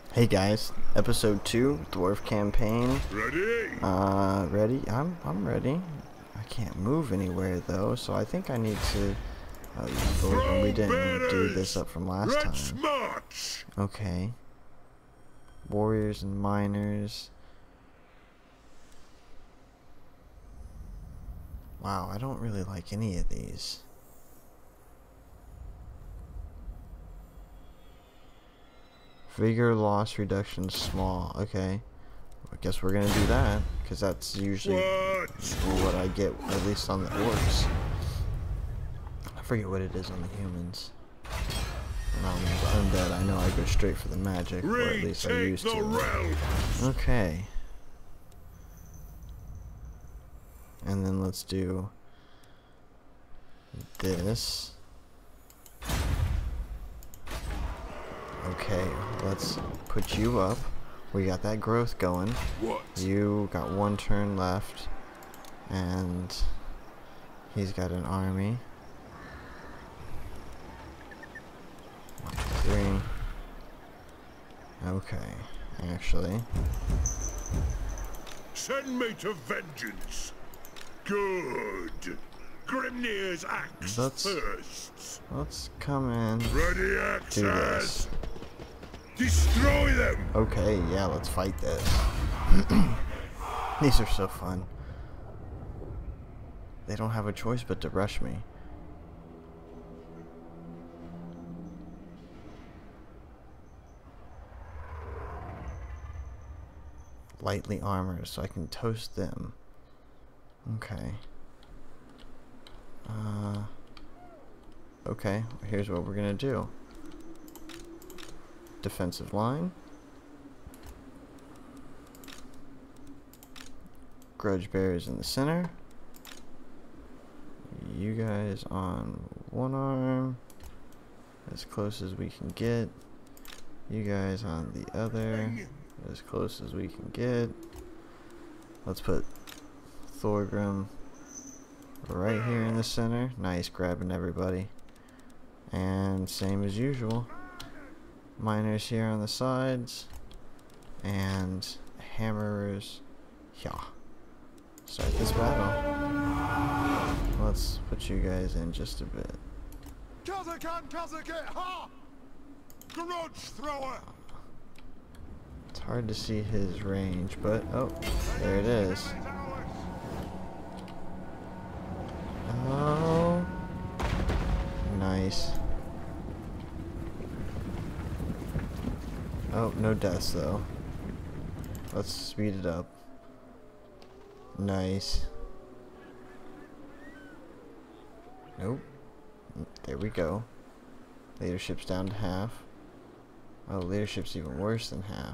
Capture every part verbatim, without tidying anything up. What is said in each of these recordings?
Hey guys, episode two, Dwarf campaign. Ready? Uh, ready? I'm I'm ready. I can't move anywhere though, so I think I need to. Oh, yeah, we didn't do this up from last Let's time. march. Okay. Warriors and miners. Wow, I don't really like any of these. Vigor loss reduction small. Okay. I guess we're gonna do that, because that's usually What? what I get, at least on the orcs. I forget what it is on the humans. And on the undead, I know I go straight for the magic, or at least I Retake used the to. realms. Okay. And then let's do this. Okay, let's put you up. We got that growth going. What? You got one turn left, and he's got an army. One, two, three. Okay, actually. Send me to vengeance. Good. Grimnir's axe Let's- first. Let's come in. Ready, Do axes. this. Destroy them. Okay, yeah, let's fight this. These are so fun. They don't have a choice but to rush me. Lightly armored, so I can toast them. Okay. Uh, okay, here's what we're gonna do. Defensive line. Grudge bearers in the center. You guys on one arm, as close as we can get. You guys on the other, as close as we can get. Let's put Thorgrim right here in the center. Nice, grabbing everybody. And same as usual. Miners here on the sides. And hammerers. Yeah. Start this battle. Let's put you guys in just a bit. Kazakan Kazakit, ha! Grudge thrower. It's hard to see his range, but oh, there it is. Oh, nice. Oh, no deaths though. Let's speed it up. Nice. Nope. There we go. Leadership's down to half. Oh, leadership's even worse than half.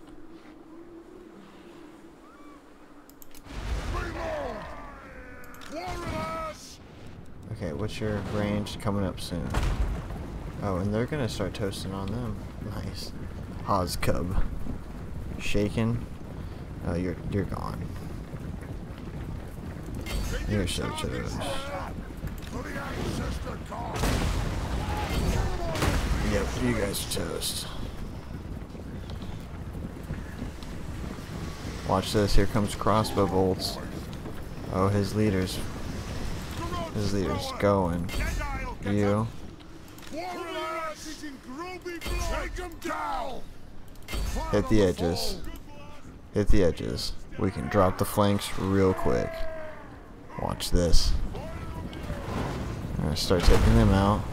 Okay, what's your range coming up soon? Oh, and they're gonna start toasting on them. Nice. Haas Cub. Shaken. Oh, you're you're gone. You're so toast. Yep, you guys are toast. Watch this, here comes crossbow bolts. Oh, his leader's his leader's going. You. Hit the edges. Hit the edges. We can drop the flanks real quick. Watch this. I'm gonna start taking them out.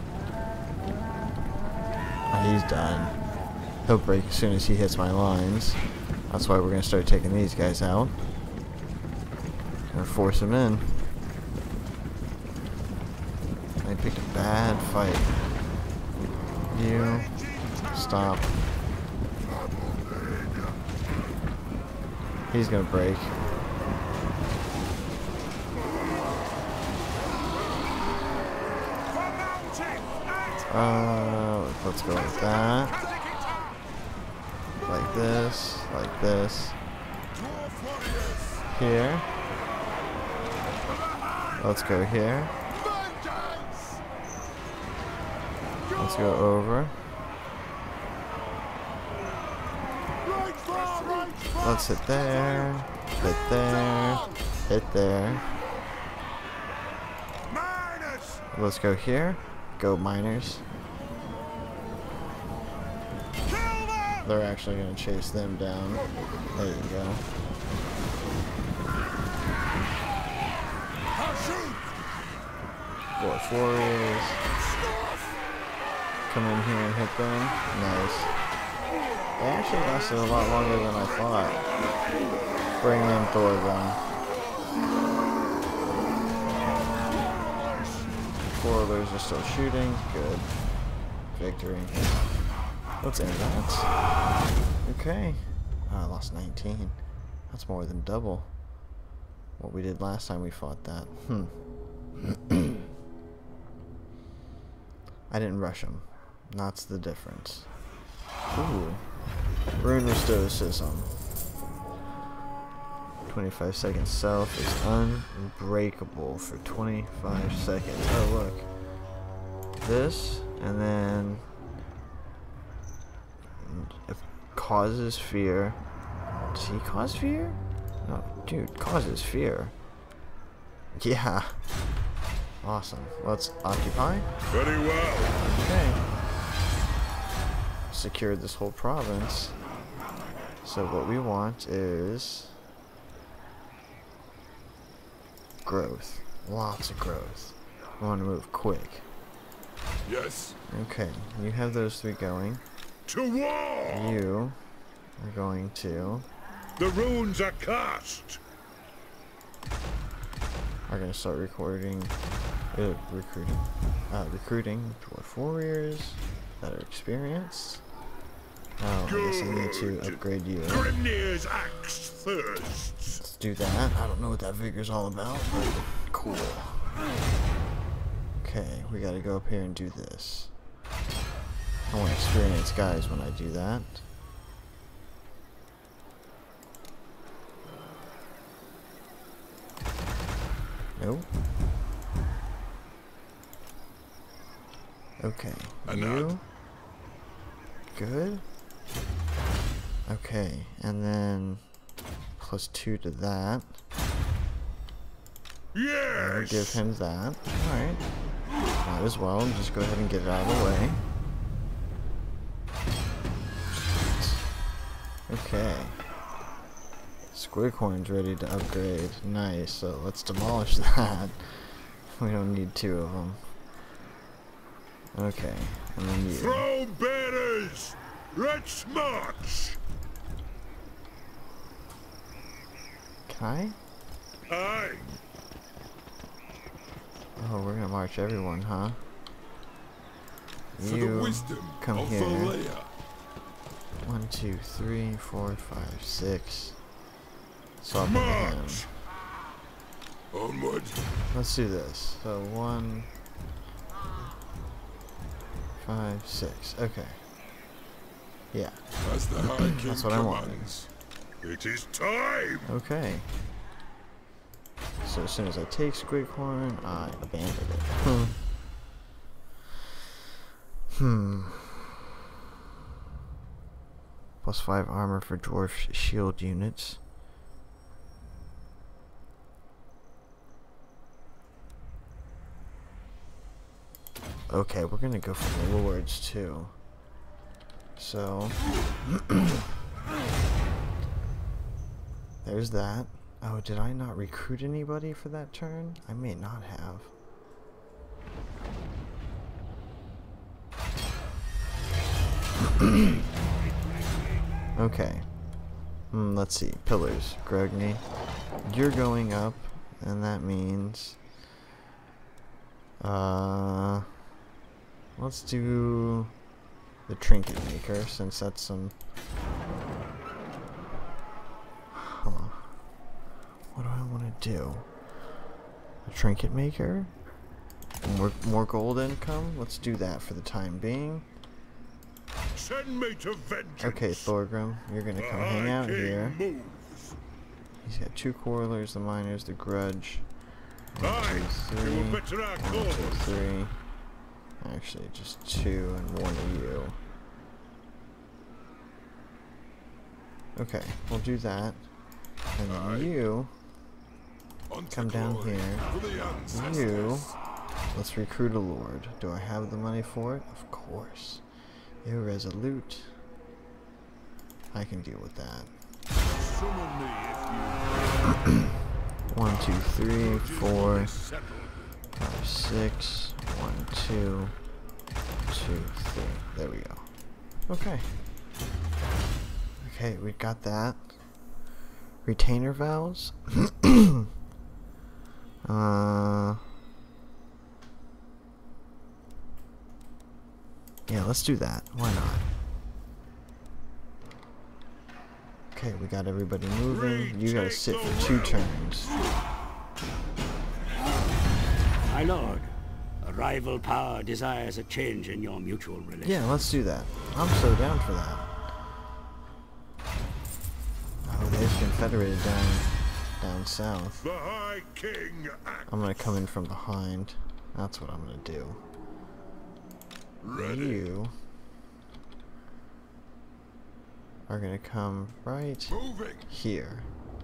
Oh, he's done. He'll break as soon as he hits my lines. That's why we're gonna start taking these guys out. Gonna force him in. I picked a bad fight. You stop. He's gonna break. Uh, let's go with that. Like this, like this. Here. Let's go here. Let's go over. Let's hit there, hit there, hit there. Let's go here. Go miners. They're actually going to chase them down. There you go. Dwarf warriors. Come in here and hit them. Nice. They actually lasted a lot longer than I thought. Bring in Thorgun. Spoilers are still shooting. Good. Victory. Let's end that. Okay. Oh, I lost nineteen. That's more than double what we did last time we fought that. Hmm. I didn't rush him. That's the difference. Ooh. Rune Restoicism. twenty-five seconds self is unbreakable for twenty-five seconds. Oh, look. This, and then it causes fear. Does he cause fear? No, dude, causes fear. Yeah. Awesome. Let's occupy. Very well. Okay. Secured this whole province. So what we want is growth. Lots of growth. We want to move quick. Yes. Okay, you have those three going. To war! You are going to... The runes are cast! are going to start recording... Uh, recruiting. Uh, recruiting dwarf warriors that are experienced. Oh, I guess I need to upgrade you. Grimgor's axe thirsts. Let's do that. I don't know what that vigor's all about, but cool. Okay, we gotta go up here and do this. I want experienced guys when I do that. Nope. Okay. You. Good. Okay, and then plus two to that. Yes. I'll give him that. Alright. Might as well just go ahead and get it out of the way. Okay. Squighorn's ready to upgrade. Nice, so let's demolish that. We don't need two of them. Okay, and then you. Throne bearers! Let's march! Can I? Aye. Oh, we're gonna march everyone, huh? For you the wisdom come of here. Valea. One, two, three, four, five, six. Swap into him. March! Onward. Let's do this. So one, five, six. Okay. Yeah. As the High King That's what I wanted. commands. It is time! Okay. So as soon as I take Squighorn, I abandon it. Hmm. Hmm. Plus five armor for dwarf shield units. Okay, we're gonna go for the lords too. So there's that. Oh, did I not recruit anybody for that turn? I may not have. Okay. Hmm, let's see. Pillars. Grogny. You're going up, and that means... Uh... Let's do... the Trinket Maker, since that's some... Huh. What do I want to do? A Trinket Maker? More, more gold income? Let's do that for the time being. Send me to vengeance. Okay, Thorgrim, you're gonna come hang out here. Moves. He's got two Quarrelers, the Miners, the Grudge. One, Aye, two, we three. will better our One, two, cause. three. Actually, just two and one of you. Okay, we'll do that. And then you come down here. You, let's recruit a lord. Do I have the money for it? Of course. Irresolute. I can deal with that. One, two, three, four, five, six. One, two, two, three. There we go. Okay. Okay, we got that. Retainer vows. uh. Yeah, let's do that. Why not? Okay, we got everybody moving. You gotta sit for two turns. My lord, a rival power desires a change in your mutual relations. Yeah, let's do that. I'm so down for that. Oh, they've confederated down, down south. The High King. I'm gonna come in from behind. That's what I'm gonna do. Ready. You are gonna come right Moving. here.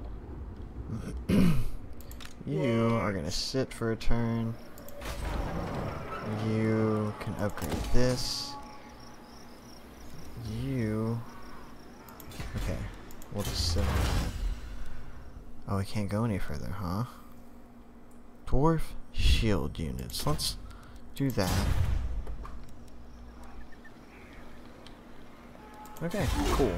You are gonna sit for a turn. You can upgrade this. You... Okay, we'll just sit on that. Oh, we can't go any further, huh? Dwarf shield units. Let's do that. Okay, cool.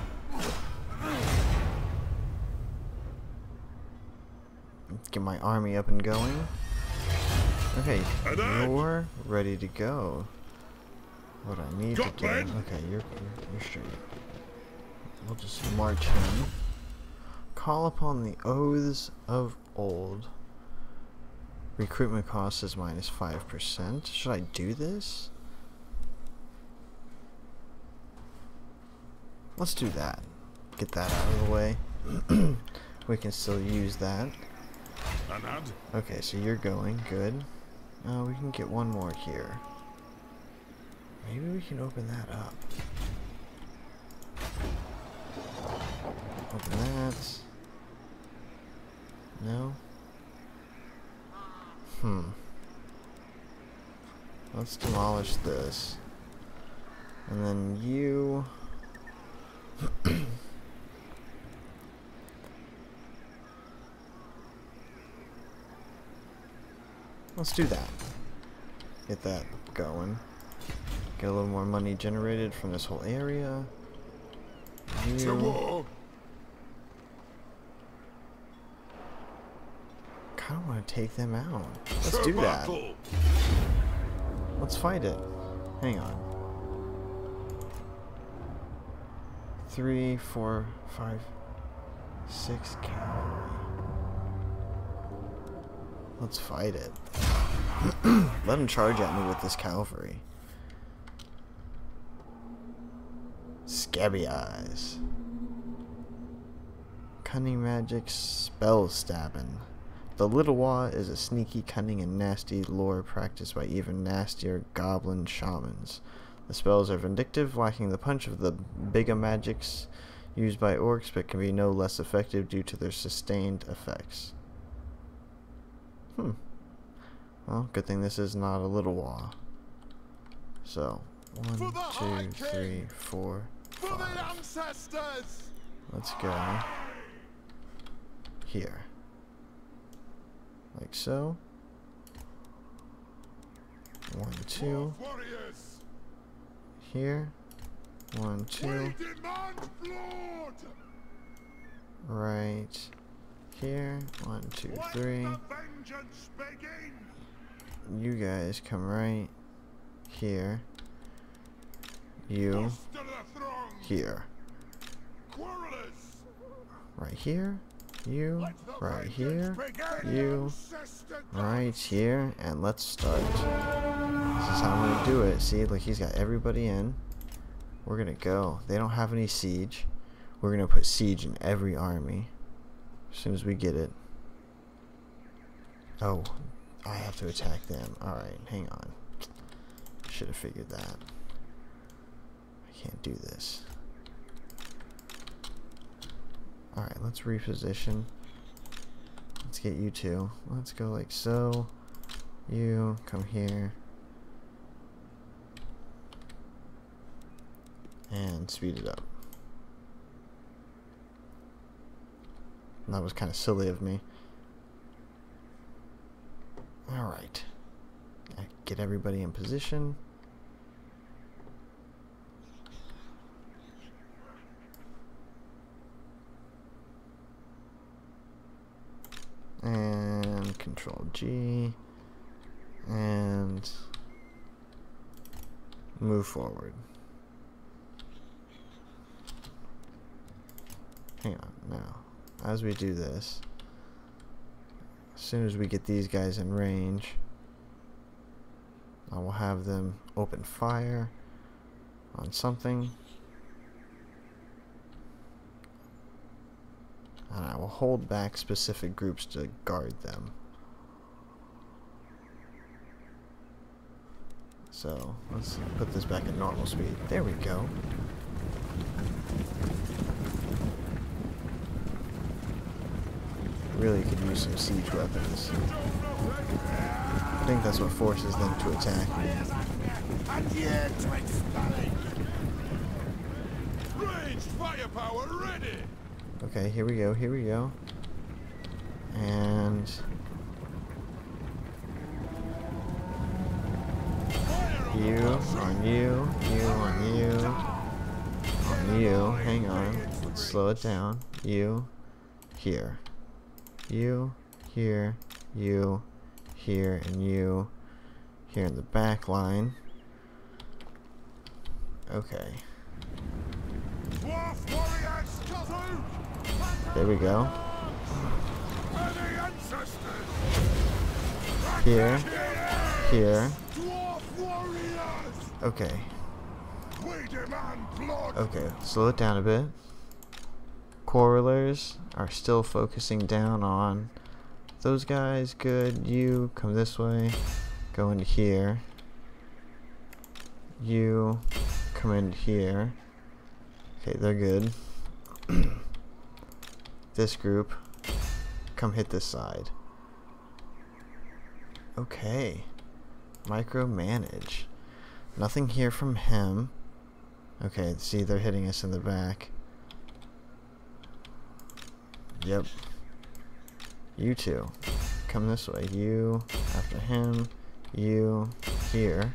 Get my army up and going. Okay, you're ready to go. What I need to do... Okay, you're, you're, you're straight. We'll just march in. Call upon the oaths of old. Recruitment cost is minus five percent. Should I do this? Let's do that. Get that out of the way. We can still use that. Okay, so you're going. Good. Uh, we can get one more here. Maybe we can open that up. Open that. No? Hmm. Let's demolish this. And then you... Let's do that. Get that going. Get a little more money generated from this whole area. You... Kinda wanna take them out. Let's do that. Let's fight it. Hang on. Three, four, five, six cavalry. Let's fight it. Let him charge at me with this cavalry. Scabby eyes. Cunning magic spell stabbing. The Little Wa is a sneaky, cunning, and nasty lore practiced by even nastier goblin shamans. The spells are vindictive, lacking the punch of the bigger magics used by orcs, but can be no less effective due to their sustained effects. Hmm. Well, good thing this is not a Little Wa. So, one, two, three, four, five. Let's go here. Like so. One, two. Here. One, two. Right here. One, two, three. You guys come right here. You here. Right here. You right here. You right here. And let's start. This is how I'm gonna do it. See, like he's got everybody in. We're gonna go. They don't have any siege. We're gonna put siege in every army as soon as we get it. Oh, I have to attack them. Alright, hang on. Should have figured that. I can't do this. Alright, let's reposition. Let's get you two. Let's go like so. You come here. And speed it up. That was kind of silly of me. Alright. Get everybody in position. And control G. And move forward. Hang on, now, as we do this, as soon as we get these guys in range, I will have them open fire on something, and I will hold back specific groups to guard them. So, let's put this back at normal speed. There we go. Really could use some siege weapons. I think that's what forces them to attack me. Ranged firepower ready. Okay, here we go, here we go. And you on you, you on you, on you. Hang on, let's slow it down. You here. You, here, you, here, and you, here in the back line. Okay. There we go. Here, here. Okay. Okay, slow it down a bit. Quarrelers are still focusing down on those guys. Good. You come this way. Go into here. You come into here. Okay, they're good. This group, come hit this side. Okay. Micromanage. Nothing here from him. Okay, see, they're hitting us in the back. Yep. You two. Come this way. You after him. You here.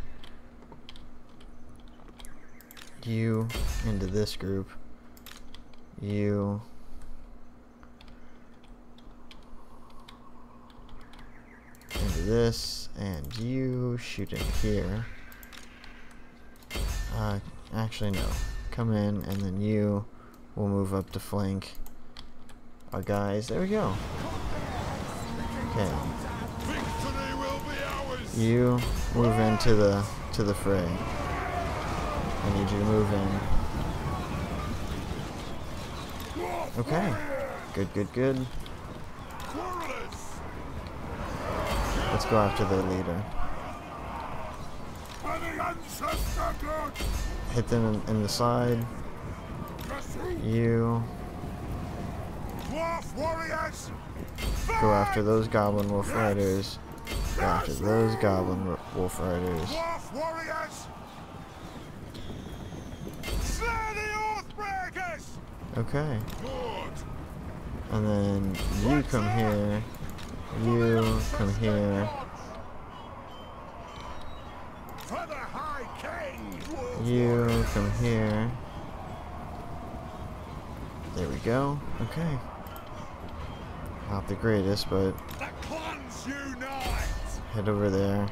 You into this group. You into this. And you shoot in here. Uh, actually no. Come in and then you will move up to flank our guys. There we go. Okay. You move into the to the fray. I need you to move in. Okay. Good, good, good. Let's go after their leader. Hit them in, in the side. You go after those goblin wolf riders. Go after those goblin wolf riders. Okay. And then you come here. You come here. You come here. There we go. Okay. Not the greatest, but head over there.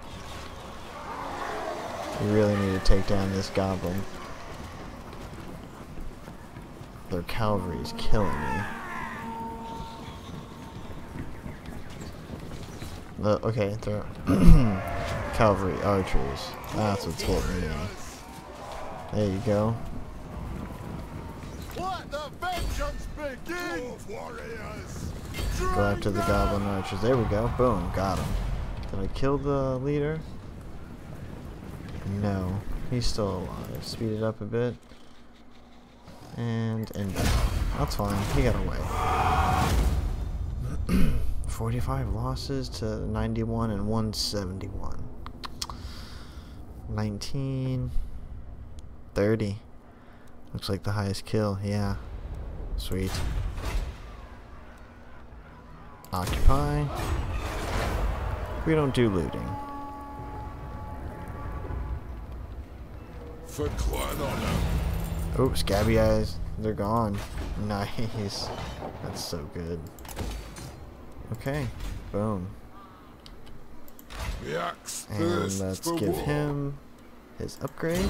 We really need to take down this goblin. Their cavalry is killing me. The, okay, they're cavalry archers. That's what's getting me. There you go. Let the vengeance begin, warriors. Go after the goblin archers. There we go. Boom. Got him. Did I kill the leader? No. He's still alive. Speed it up a bit. And, and That's fine. He got away. forty-five losses to ninety-one and one seventy-one. nineteen. thirty. Looks like the highest kill. Yeah. Sweet. Occupy. We don't do looting. For clan honor. Oh, scabby eyes. They're gone. Nice. That's so good. Okay. Boom. The axe And thirsts let's for give war. him his upgrade.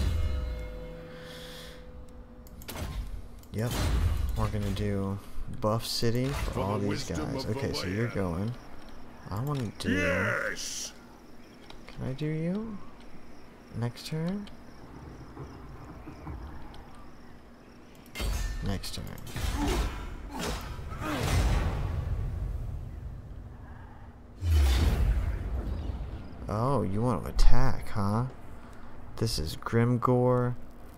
Yep. We're gonna do Buff City for For all the these wisdom guys. of the Okay, so you're land. going. I want to do... Yes. Can I do you? Next turn? Next turn. Oh, you want to attack, huh? This is Grimgor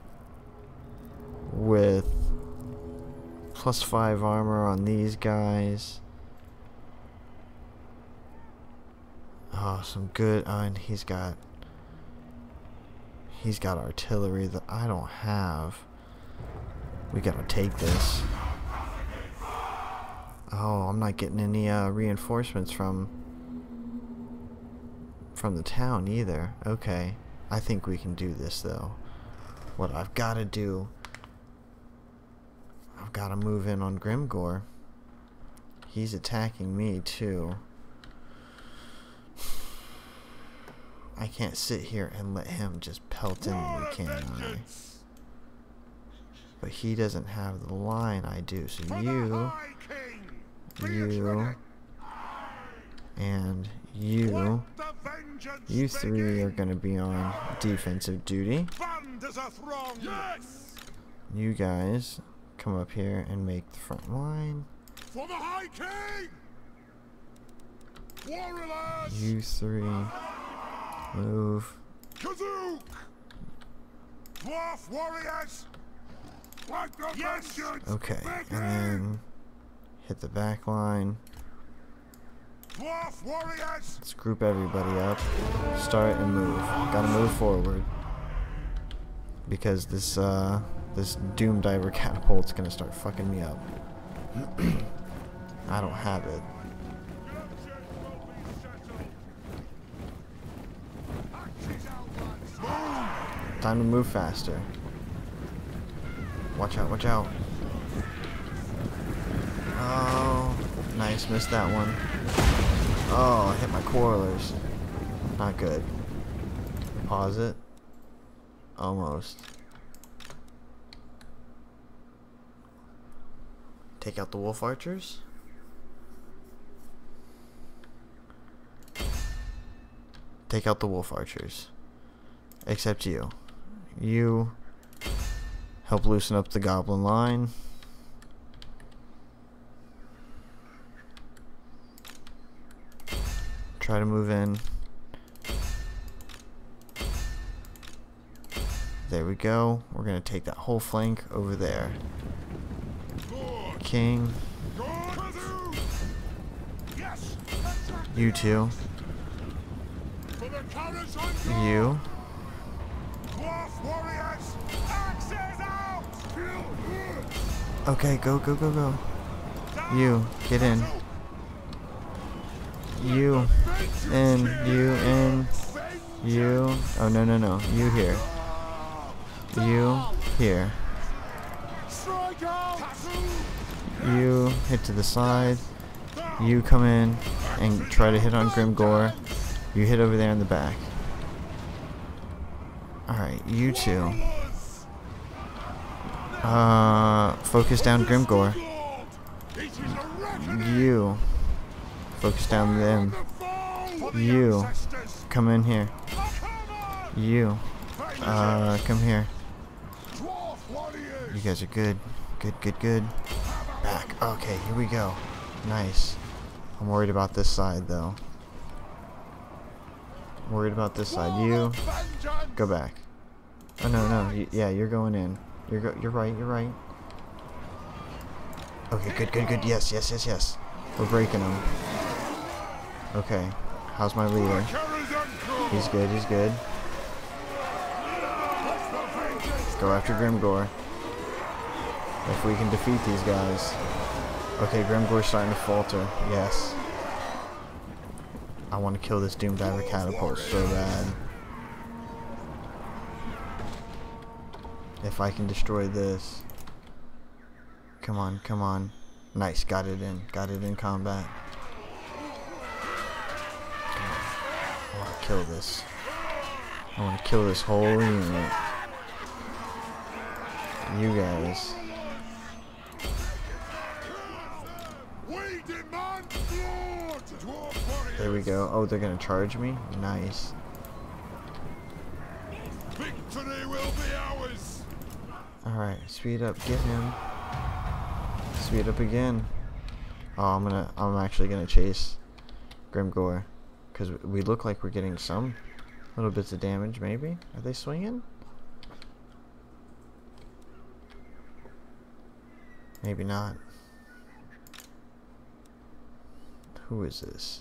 with plus five armor on these guys. Oh, some good. Oh, and he's got he's got artillery that I don't have. We gotta take this. Oh, I'm not getting any uh, reinforcements from from the town either. Okay, I think we can do this though. What I've got to do, I've got to move in on Grimgor. He's attacking me too. I can't sit here and let him just pelt into me, can I? But he doesn't have the line I do. So you, you, and you, you three are going to be on defensive duty. You guys come up here and make the front line. For the High King! Warriors! You three move. Kazook! Dwarf warriors! Like the vengeance! Okay, and then hit the back line. Dwarf warriors! Let's group everybody up. Start and move. Gotta move forward. Because this uh this Doom Diver catapult's gonna start fucking me up. I don't have it. Time to move faster. Watch out, watch out. Oh, nice, missed that one. Oh, I hit my quarrelers. Not good. Pause it. Almost. Take out the wolf archers. Take out the wolf archers. Except you. You help loosen up the goblin line. Try to move in. There we go. We're gonna take that whole flank over there. King. You two. You. Okay, go, go, go, go. You, get in. You, in, you, in. You. Oh, no, no, no. You here. You, here. You, hit to the side. You come in and try to hit on Grimgor. You hit over there in the back. Alright, you two. Uh, focus down Grimgor. You. Focus down them. You. Come in here. You. Uh, come here. You guys are good. Good, good, good. Back. Okay, here we go. Nice. I'm worried about this side, though. Worried about this side. You. Go back. Oh, no, no. You, yeah, you're going in. You're go you're right, you're right. Okay, good, good, good. Yes, yes, yes, yes. We're breaking him. Okay. How's my leader? He's good, he's good. Let's go after Grimgor. If we can defeat these guys. Okay, Grimgor's starting to falter. Yes. I want to kill this Doom Diver catapult so bad. If I can destroy this. Come on, come on. Nice, got it in. Got it in combat. I want to kill this. I want to kill this whole unit. You guys. There we go. Oh, they're gonna charge me? Nice. Victory will be ours. Alright, speed up, get him. Speed up again. Oh, I'm gonna I'm actually gonna chase Grimgor. Cause we look like we're getting some little bits of damage, maybe? Are they swinging? Maybe not. Who is this?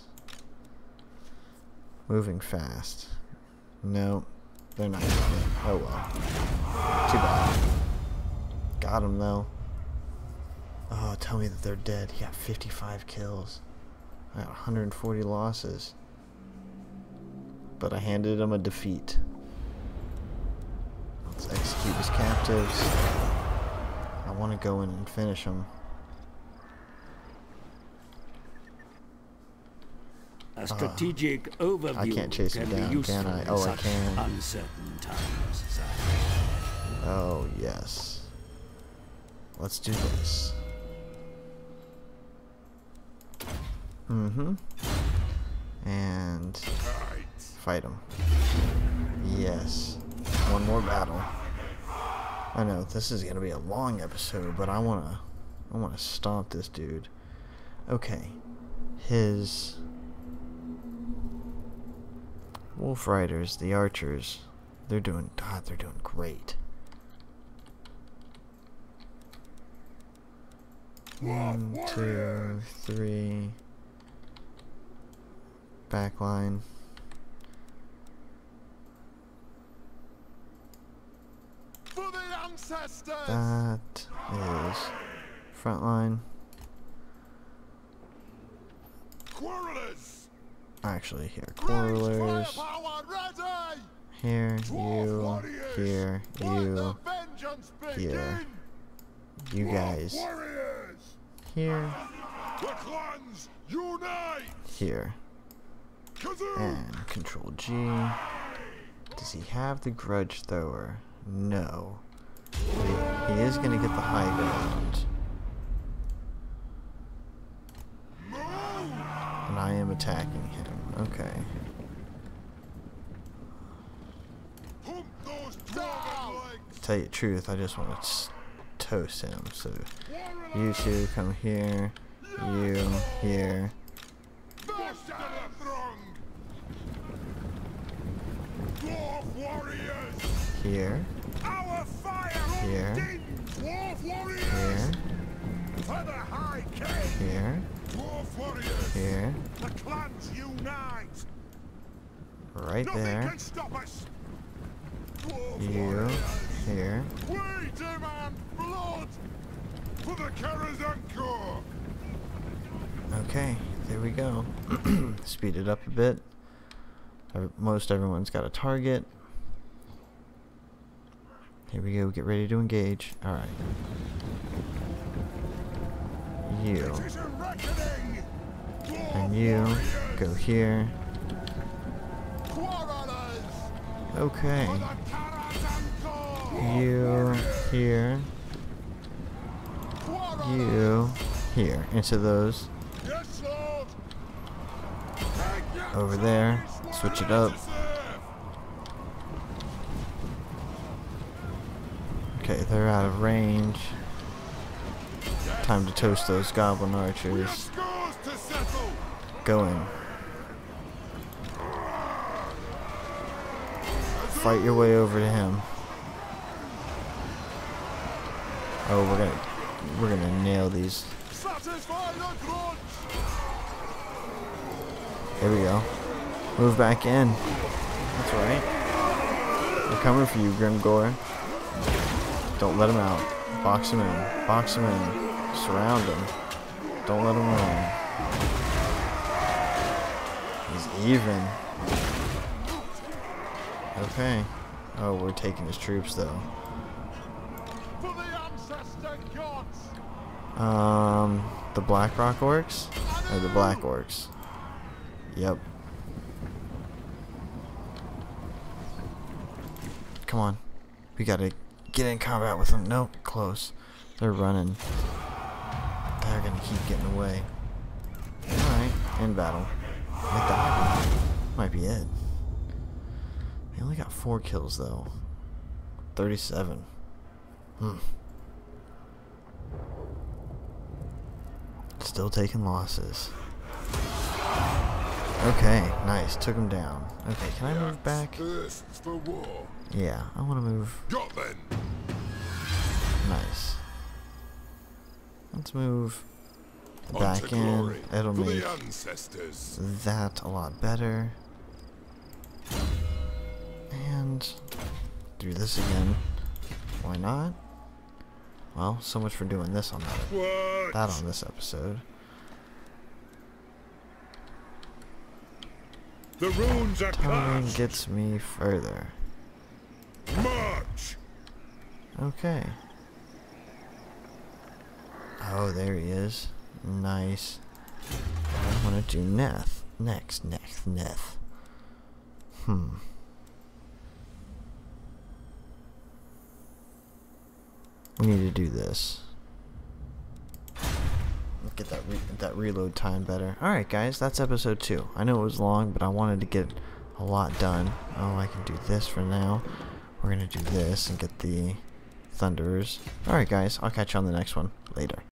Moving fast. No, they're not moving. Oh well. Too bad. Got him though. Oh, tell me that they're dead. He got fifty-five kills. I got one hundred forty losses. But I handed him a defeat. Let's execute his captives. I want to go in and finish him. A strategic uh, overview I can't chase him down, can I? Oh, I can. Uncertain times. Oh, yes. Let's do this. Mm-hmm. And fight him. Yes. One more battle. I know this is gonna be a long episode, but I wanna, I wanna stomp this dude. Okay. His Wolf Riders, the archers, they're doing, God, they're doing great. One, two, three. Backline. For the ancestors. That is front line. Quarrelers. Actually, here, quarrelers. Here, you, here, you, here. You guys. Here. The clans unite. Here. And control G. Does he have the grudge thrower? No. But he, he is gonna get the high ground. And I am attacking him. Okay. Tell you the truth, I just want to toast him. So you two come here. You here. Here. Here. Here. Here. Here. The clans unite. Right there. You. Here. We demand blood for the Karazanko. Okay, there we go. Speed it up a bit. Most everyone's got a target. Here we go, get ready to engage. Alright. You. And you go here. Okay. You here. You here. Into those. Over there. Switch it up. Okay, they're out of range. Time to toast those goblin archers. Go in. Fight your way over to him. Oh, we're gonna we're gonna nail these. Satisfy the grudge. There we go. Move back in. That's right. We're coming for you, Grimgor. Don't let him out. Box him in. Box him in. Surround him. Don't let him run. He's even. Okay. Oh, we're taking his troops though. For the ancestor gods. Um, the Blackrock orcs? Or the Black orcs? Yep. Come on. We gotta get in combat with them. Nope, close. They're running. They're gonna keep getting away. Alright, in battle. Might die. Might be it. They only got four kills though. thirty-seven. Hmm. Still taking losses. Okay, nice. Took him down. Okay, can I move back? For war. Yeah, I want to move. Got then. Nice. Let's move back in. It'll for make the ancestors. that a lot better. And do this again. Why not? Well, so much for doing this on that, What? that on this episode. The runes are Tunneling cast. gets me further. March. Okay. Oh, there he is. Nice. I want to do Neth. Next, next, Neth. Hmm. We need to do this. Get that re that reload time better. Alright guys, that's episode two. I know it was long, but I wanted to get a lot done. Oh, I can do this for now. We're gonna do this and get the Thunderers. Alright guys, I'll catch you on the next one. Later.